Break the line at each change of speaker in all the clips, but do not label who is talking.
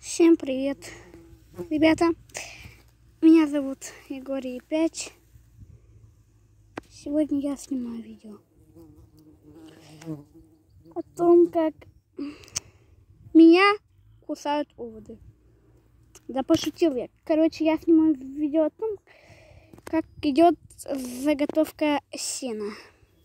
Всем привет, ребята! Меня зовут Егорий 5. Сегодня я снимаю видео о том, как меня кусают оводы. Да пошутил я. Короче, я снимаю видео о том, как идет заготовка сена.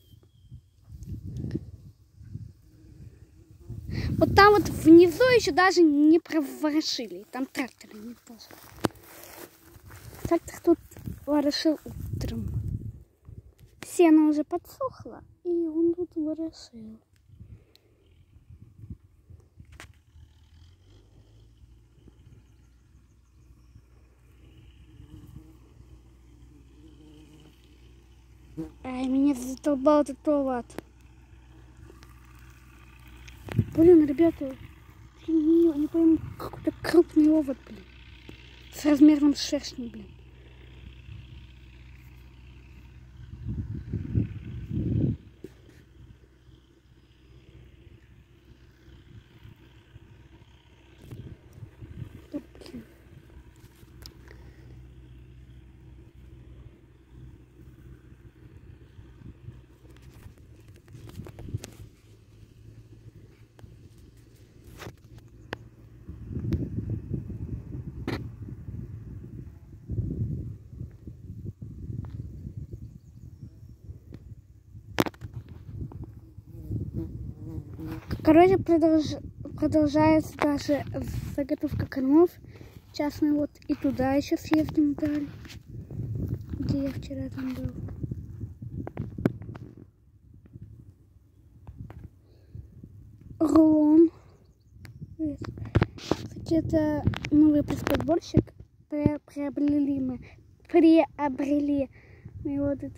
Вот там вот внизу еще даже не проворошили. Там трактор не пошел. Трактор тут ворошил утром. Сено уже подсохло, и он тут ворошил. Ай, меня задолбал этот овод. Блин, ребята, не пойму, какой-то крупный овод, блин. С размером шершни, блин. Да, блин. Короче, продолжается даже заготовка кормов. Сейчас мы вот и туда еще съездим далее, где я вчера там был. Рулон. Кстати, это новый приспособщик. Приобрели мы его в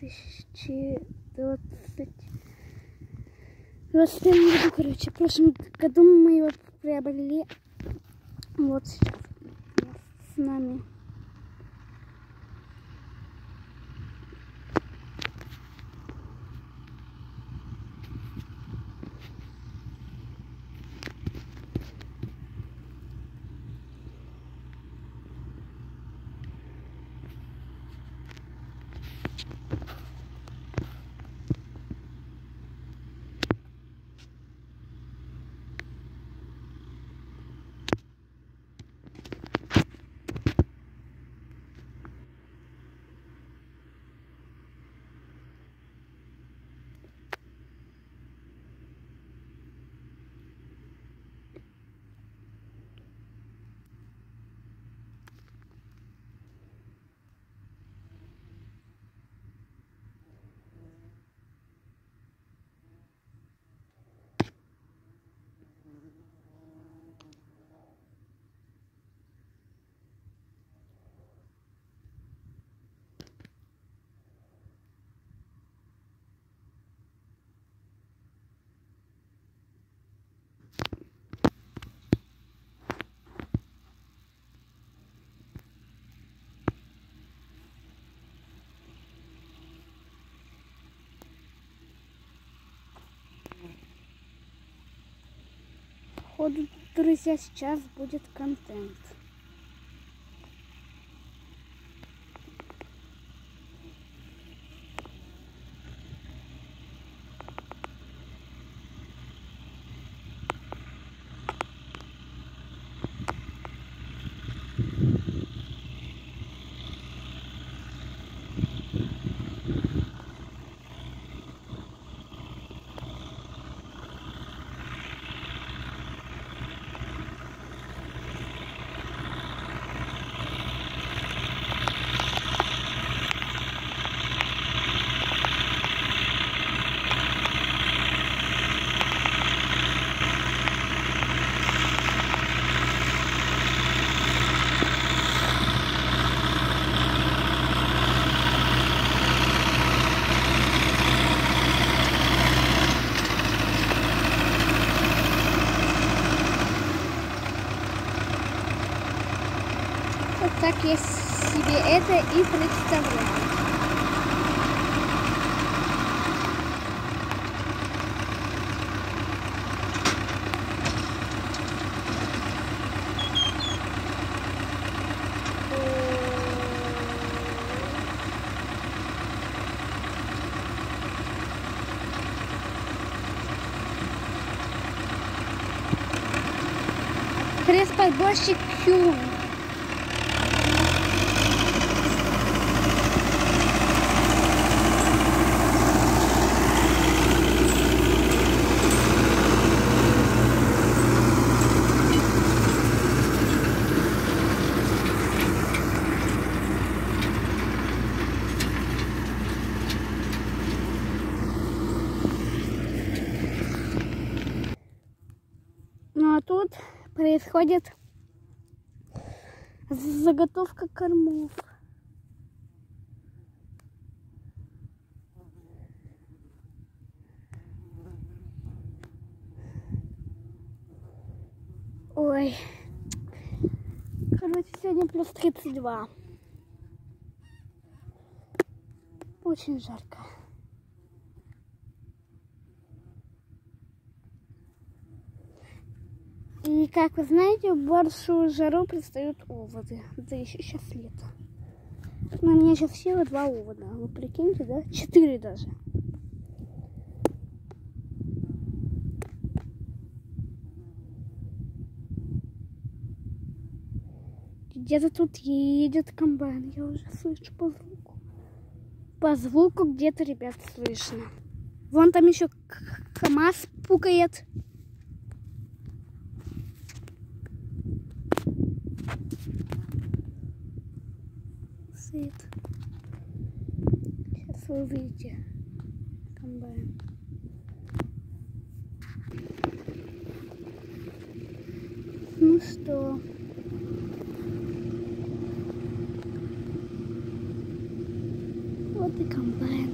2021 году, короче. В прошлом году мы его приобрели. Вот сейчас с нами. Походу, друзья, сейчас будет контент. Вот так я себе это и представляю. Пресс-подборщик Кюн. Ну а тут происходит заготовка кормов. Ой. Короче, сегодня плюс 32. Очень жарко. И, как вы знаете, в большую жару предстают оводы. Да еще сейчас лето. Но у меня сейчас всего 2 овода. Вы прикиньте, да? 4 даже. Где-то тут едет комбайн. Я уже слышу по звуку. По звуку где-то, ребят, слышно. Вон там еще КамАЗ пукает. Стоит. Сейчас вы увидите комбайн. Ну что? Вот и комбайн.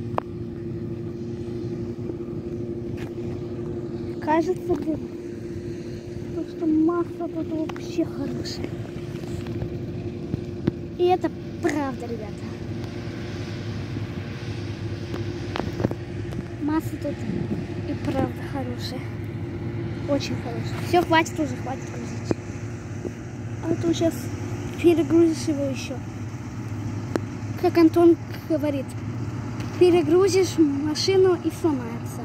Кажется, что масса тут вообще хорошая. И это правда, ребята. Масса тут и правда хорошая. Очень хорошая. Все, хватит уже, хватит грузить. А то сейчас перегрузишь его еще. Как Антон говорит, перегрузишь машину и сломается.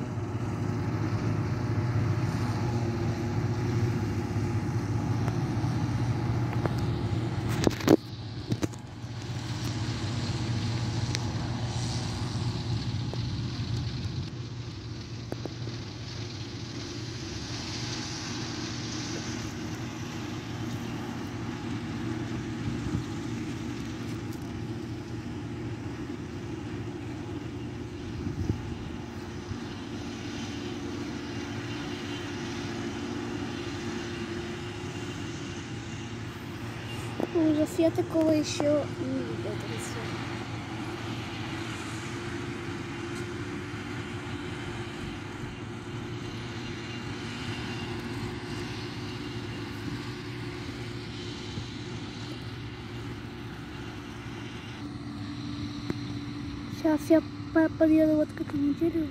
Ужас, я такого еще не видела. Сейчас я подъеду вот к этому дереву.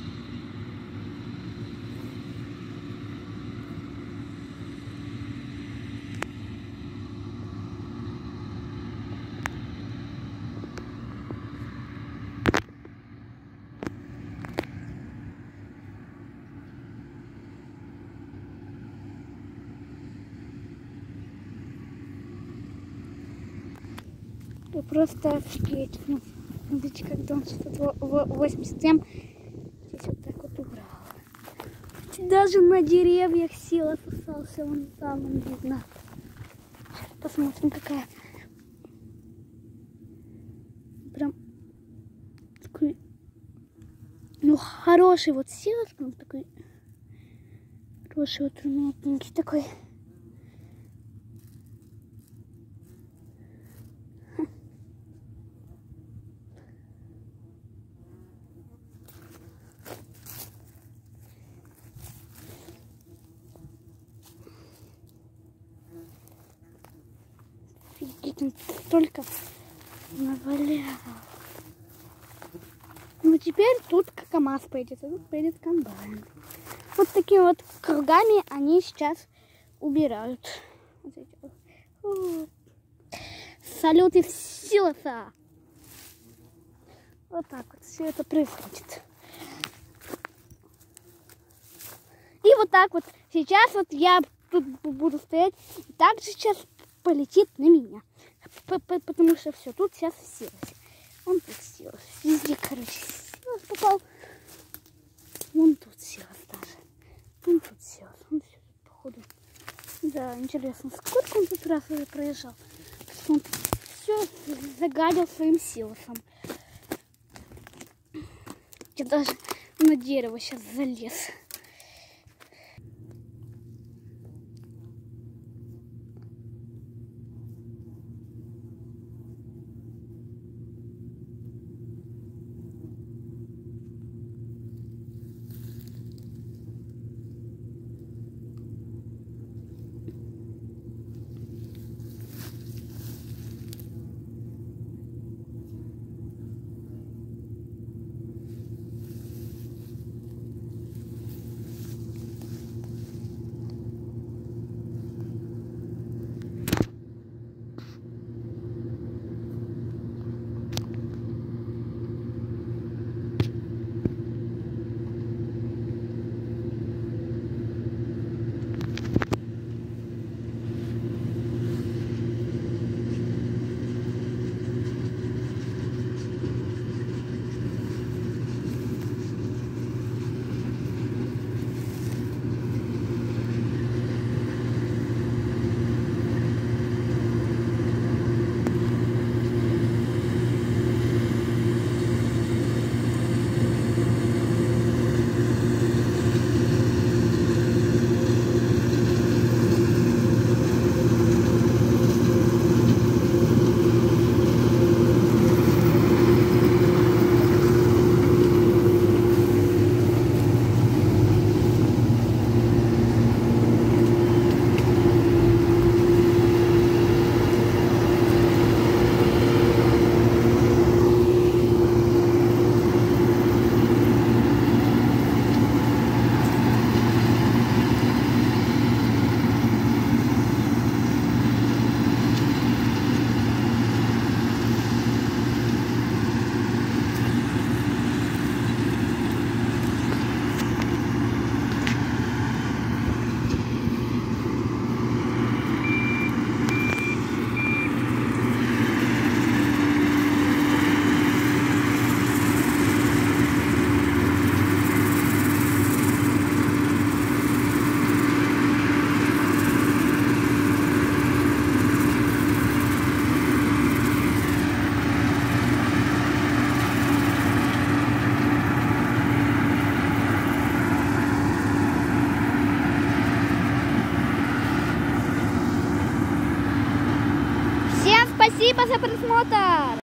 Вы просто офигеете. Ну, смотрите, когда он что-то 87 здесь вот так вот убрал. Даже на деревьях сила остался, вон там он видно. Сейчас посмотрим, какая. Прям такой, ну, хороший вот сила, прям такой хороший вот румятненький такой. Офигеть, столько навалял. Ну теперь тут КамАЗ поедет, а тут поедет комбайн. Вот такими вот кругами они сейчас убирают. Салюты в силоса. Вот так вот все это происходит. И вот так вот сейчас вот я тут буду стоять. И также сейчас полетит на меня. Потому что все, тут сейчас силось. Он тут силось. Везде, короче, силось попал. Вон тут силось даже. Вон тут силось. Он все тут, походу. Да, интересно, сколько он тут раз уже проезжал? Что он все загадил своим силосом. Я даже на дерево сейчас залез. Спасибо за просмотр!